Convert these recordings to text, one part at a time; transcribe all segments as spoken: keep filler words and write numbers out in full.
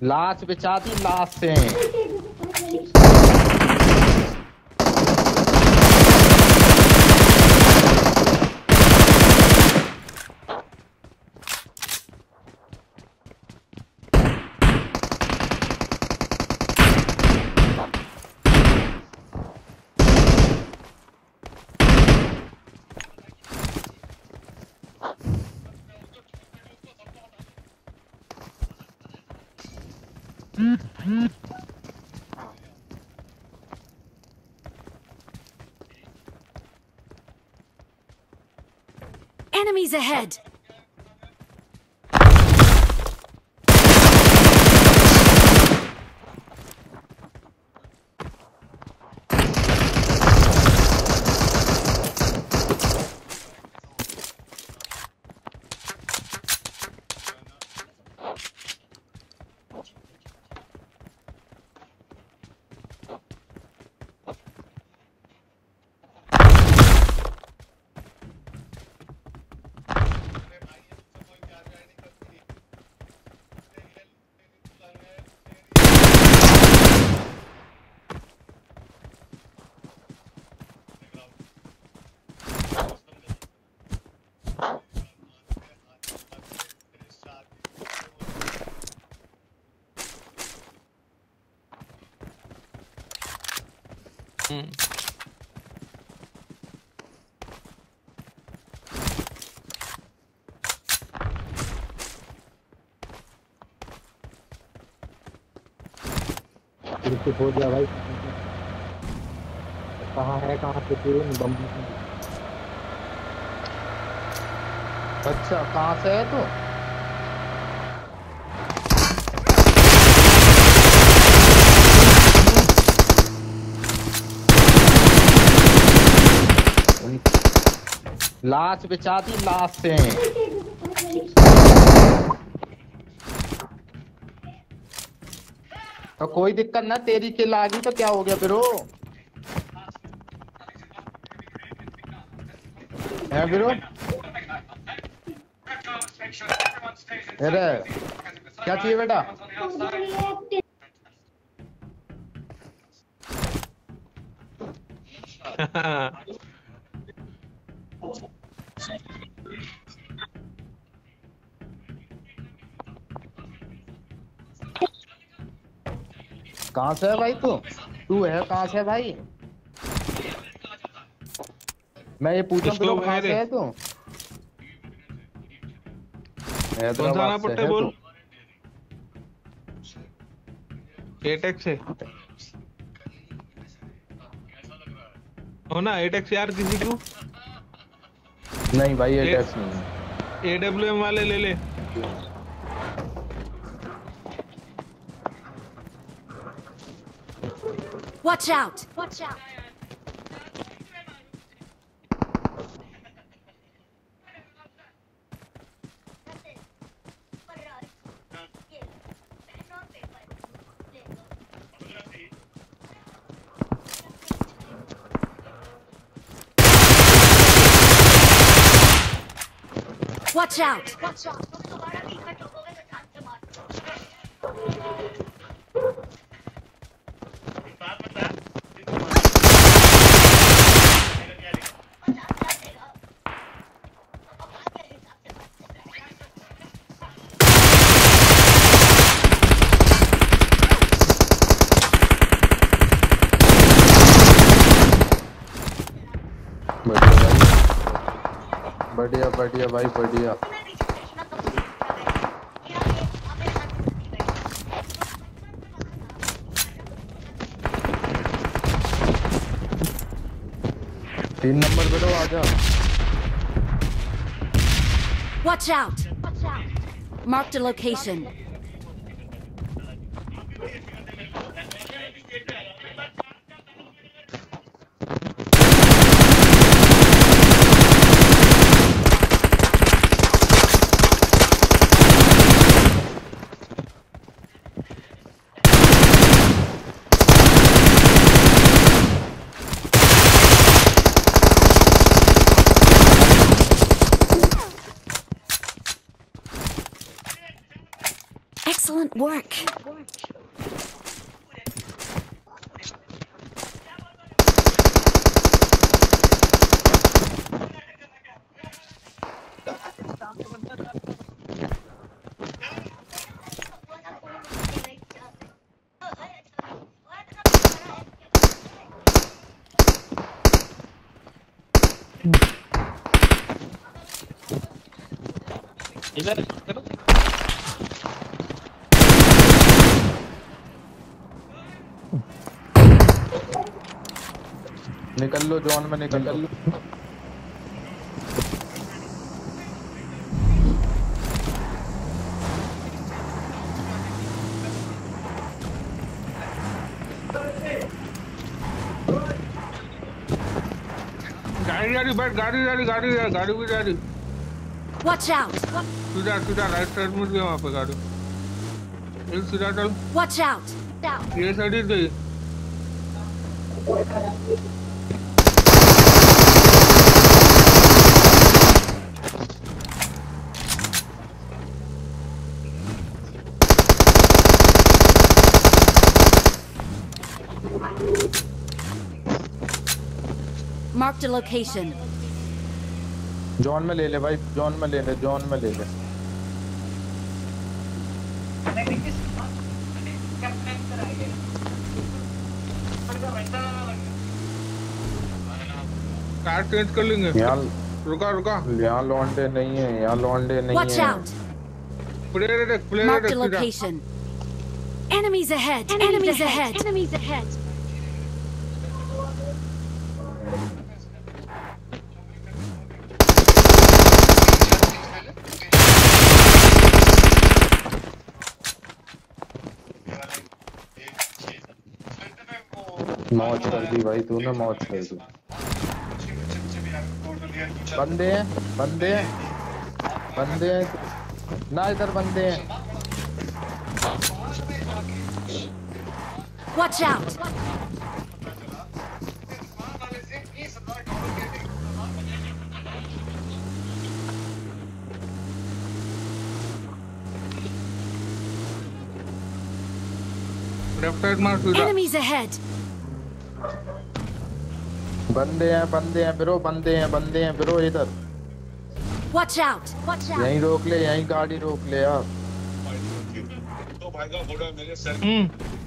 लाश बिछा दी लाश से। Enemies ahead! कुछ हो गया भाई। कहाँ है कहाँ से पूरे बम। अच्छा कहाँ से है तू? लाश बिछा दी लाश से। तो कोई दिक्कत ना, तेरी किल आ गई तो क्या हो गया फिर? हो है फिर? अरे क्या चाहिए बेटा? कहाँ से है भाई तू? तू है कहाँ से है भाई? मैं ये पूछूं फिर कहाँ से है तू? हैदराबाद से है तू? एटेक्स से हो ना? एटेक्स यार किसी को नहीं भाई, एटेक्स नहीं। एडब्ल्यूएम वाले ले ले। Watch out! Watch out! Watch out! Watch out! बढ़िया बढ़िया भाई बढ़िया। तीन नंबर पे तो आ जा। Watch out! Marked a location. Excellent work. इधर निकल लो जॉन में, निकल लो। गाड़ी जा रही, बैठ, गाड़ी जा रही, गाड़ी जा रही, गाड़ी भी जा रही। Watch out! सीधा सीधा राइट साइड में गया वहाँ पे गाड़ी। एक सीधा चल। Watch out! ये साइड ही गई। Marked a location. जॉन में ले ले भाई, जॉन में ले ले, जॉन में ले ले। कार चेंज कर लेंगे। यहाँ रुका रुका, यहाँ लौंडे नहीं है, यहाँ लौंडे नहीं Watch है। out! प्लेयर देख, प्लेयर Marked देख a सीधा। location. Enemies ahead! Enemies ahead! Enemies ahead! मौज कर दी भाई तूने, मौज कर दी। बंदे हैं, बंदे हैं, बंदे हैं ना, इधर बंदे हैं। Watch out! लेफ्ट साइड मार सीधा। Enemies ahead! बंदे हैं, बंदे हैं ब्रो, बंदे हैं, बंदे हैं ब्रो इधर। Watch out! Watch out! यहीं रोक ले, यहीं गाड़ी रोक ले यार। हम्म।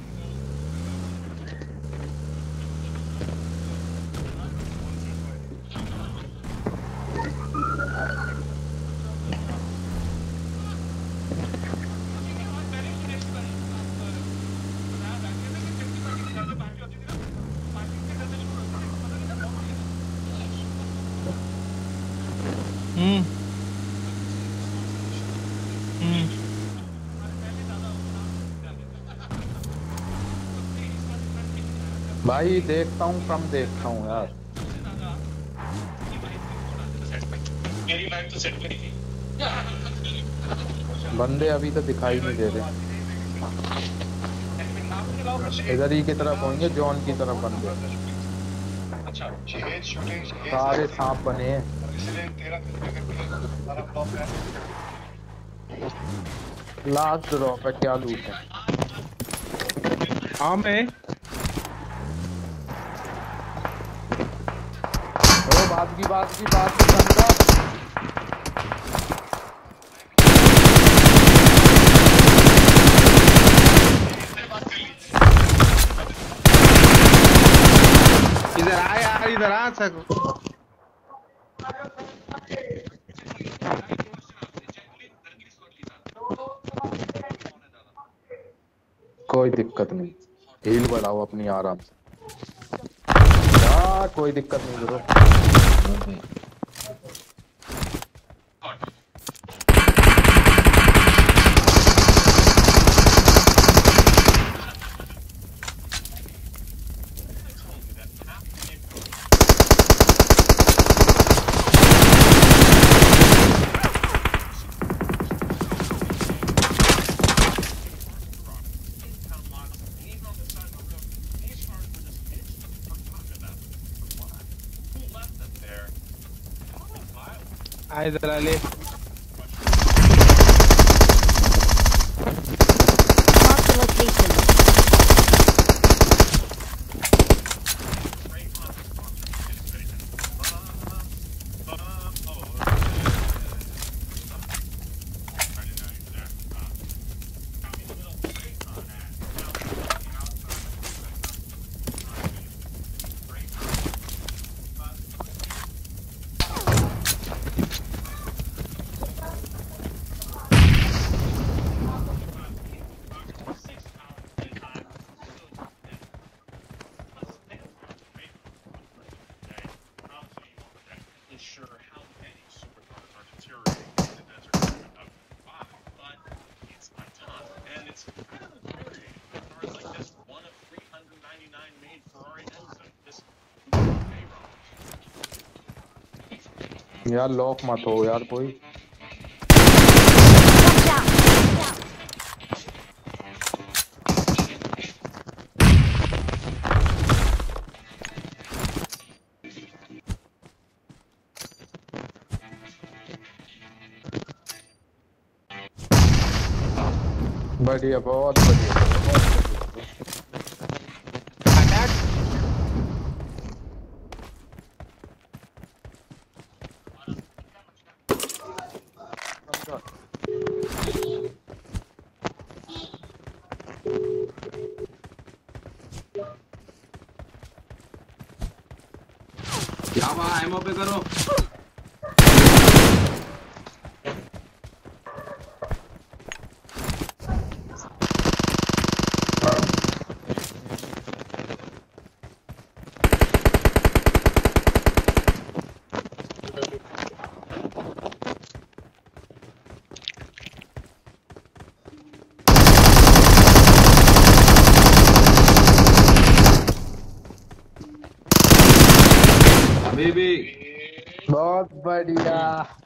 हम्म हम्म भाई देखता हूँ, कम देखता हूँ यार। बंदे अभी तो दिखाई नहीं दे रहे। इधर ही की तरफ होंगे, जॉन की तरफ बंदे। सारे सांप बने हैं। लास्ट ड्रॉप है, क्या लूट है? हाँ मैं ओ बात की बात की बात की बंदा। इधर आ यार, इधर आ सक। कोई दिक्कत नहीं, हील बढ़ाओ अपनी आराम से यार, कोई दिक्कत नहीं ब्रो। आ इधर आ ले। यार लॉक मत हो यार कोई। Watch out! बढ़िया, बहुत बढ़िया, बहुत अटैक क्या वहाँ एमओ पे करो। अभी भी बहुत बढ़िया।